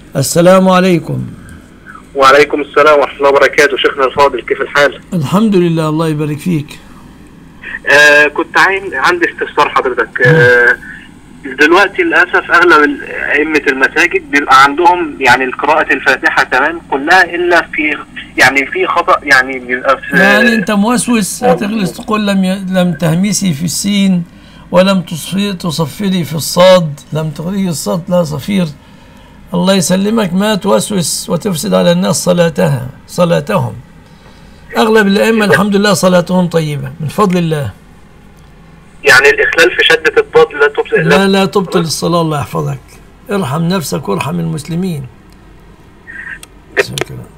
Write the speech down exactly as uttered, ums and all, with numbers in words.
السلام عليكم. وعليكم السلام ورحمة الله وبركاته. شيخنا الفاضل، كيف الحال؟ الحمد لله، الله يبارك فيك. آه كنت عاين عندي استفسار حضرتك. آه دلوقتي للأسف أغلب أئمة المساجد بيبقى عندهم يعني قراءة الفاتحة تمام كلها، إلا في يعني في خطأ يعني بيبقى في يعني أنت موسوس هتغلس تقول لم ي... لم تهمسي في السين ولم تصفي... تصفري في الصاد، لم تغري الصاد لا صفير. الله يسلمك، ما توسوس وتفسد على الناس صلاتها صلاتهم. أغلب الأئمة الحمد لله صلاتهم طيبة من فضل الله. يعني الإخلال في شدة الضاد لا تبطل لا لا تبطل الصلاة، الله يحفظك. ارحم نفسك وارحم المسلمين.